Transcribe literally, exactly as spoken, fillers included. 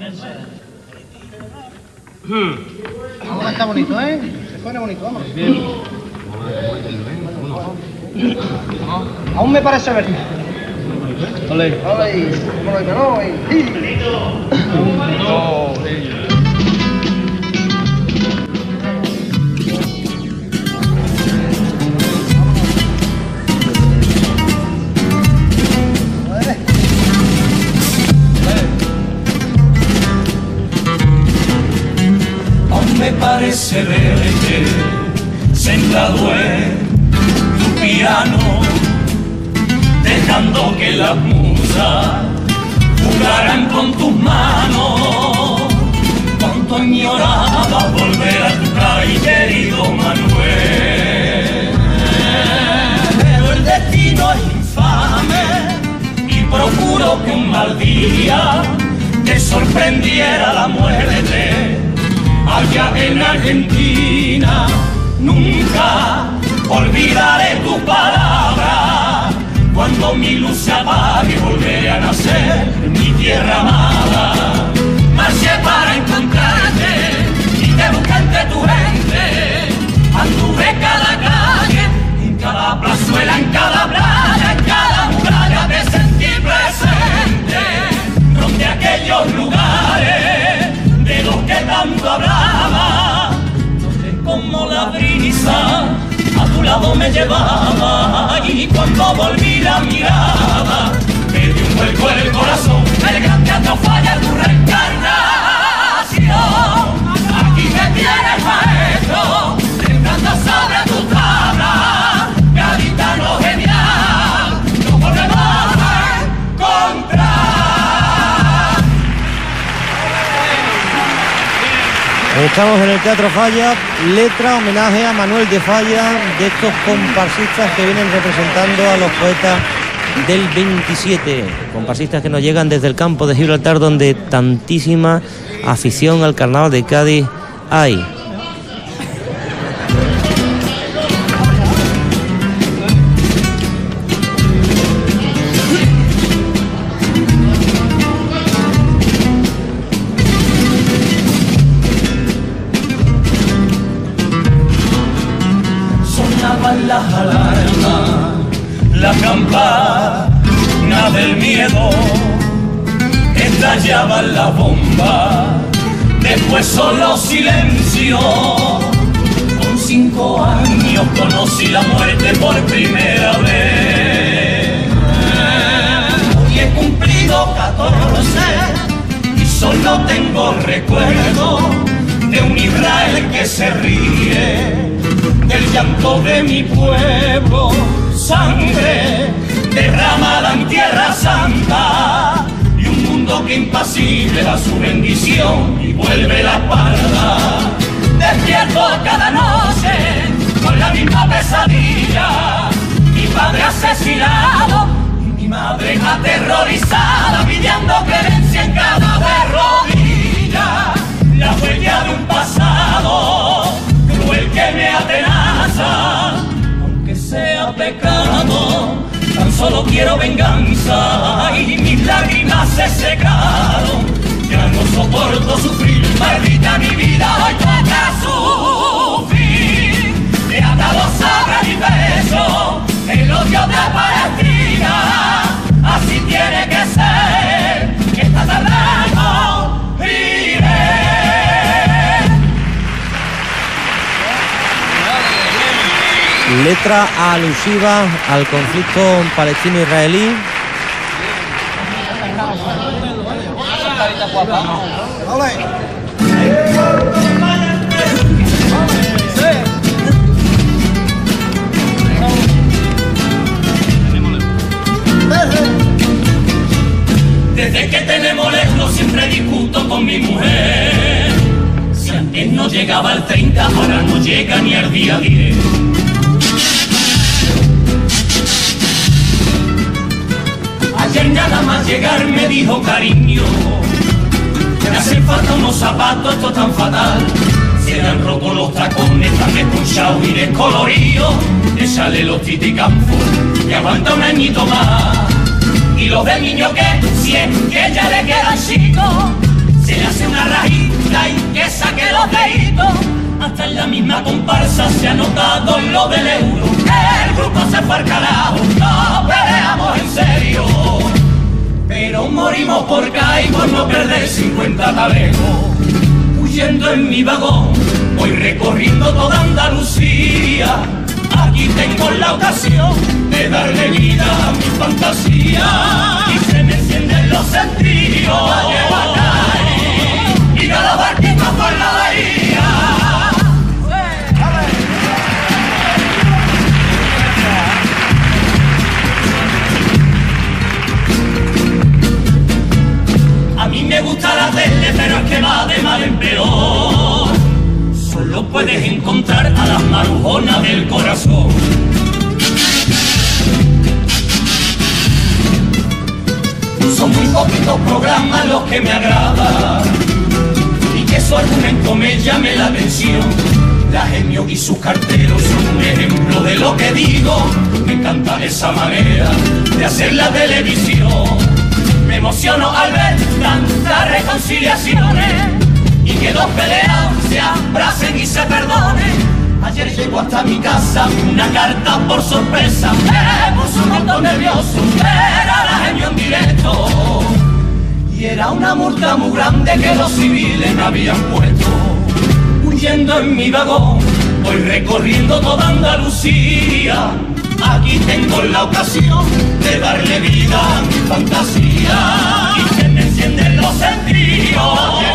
Ahora está bonito, ¿eh? Se pone bonito, vamos. Bien. Aún me parece ver. Ole. Ole, ¿cómo lo ganó? No, me parece verte sentado en tu piano, dejando que las musas jugaran con tus manos. Cuánto añoraba volver a tu calle, querido Manuel. Pero el destino es infame y procuro que un mal día te sorprendiera la muerte. Allá en Argentina nunca olvidaré tu palabra. Cuando mi luz se apague volveré a nacer en mi tierra amada. Marché para encontrarte y te busqué entre tu gente. Anduve cada calle, en cada plazuela, en cada playa, en cada muralla te sentí presente. Donde aquellos lugares de los que tanto hablaba, donde como la brisa a tu lado me llevaba, y cuando volví la mirada me dio un vuelco el corazón. El gran teatro Falla, tu reencarnación. Aquí me tienes, maestro, tentando sobre tu tabla, gaditano genial, nos volvemos a encontrar. Estamos en el Teatro Falla, letra, homenaje a Manuel de Falla, de estos comparsistas que vienen representando a los poetas del veintisiete, comparsistas que nos llegan desde el campo de Gibraltar, donde tantísima afición al carnaval de Cádiz hay. Las alarmas, la campana del miedo, estallaban la bomba, después solo silencio. Con cinco años conocí la muerte por primera vez. Hoy he cumplido catorce y solo tengo recuerdo de un Israel que se ríe del llanto de mi pueblo, sangre derramada en tierra santa, y un mundo que impasible da su bendición y vuelve la espalda. Despierto cada noche con la misma pesadilla, mi padre asesinado y mi madre aterrorizada, pidiendo clemencia en cada rodilla. La huella de un pasado cruel que me atenaza, aunque sea pecado, tan solo quiero venganza, y mis lágrimas se secaron, ya no soporto sufrir, maldita mi vida, hoy toca su fin. He atado sagra y beso el odio de Palestina, así tiene que ser, que esta tarde no iré. Letra alusiva al conflicto palestino-israelí. Desde que tenemos lejos siempre discuto con mi mujer. Si antes no llegaba al treinta, ahora no llega ni al día diez. Ayer nada más llegar me dijo, cariño, me hacen falta unos zapatos, esto es tan fatal. Se le han roto los tacones, están desconchados y descoloridos. Échale los titicampos, que aguanta un añito más. Y los de niño que, si es que ya le quedan chicos, se le hace una rajita y que saque los deditos. Hasta en la misma comparsa se ha notado lo del euro. El grupo se fue al carajo, no peleamos en serio, pero morimos por caer y por no perder cincuenta talegos. Huyendo en mi vagón, voy recorriendo toda Andalucía. Aquí tengo la ocasión de darle vida a mi fantasía. Y se me encienden los sentidos y a los barquitos por la bahía. A mí me gusta la tele, pero es que va de mal en peor. Solo puedes encontrar a las marujonas del corazón. Son muy poquitos programas los que me agradan y que su argumento me llame la atención. La Genio y sus carteros son un ejemplo de lo que digo. Me encanta esa manera de hacer la televisión. Me emociono al ver tantas reconciliaciones y que dos peleados se abracen y se perdonen. Ayer llegó hasta mi casa una carta por sorpresa. Me puso un montón nervioso, era la Genio en directo. Y era una multa muy grande que los civiles me habían puesto. Huyendo en mi vagón, voy recorriendo toda Andalucía. Aquí tengo la ocasión de darle vida a mi fantasía. Y se me encienden los sentidos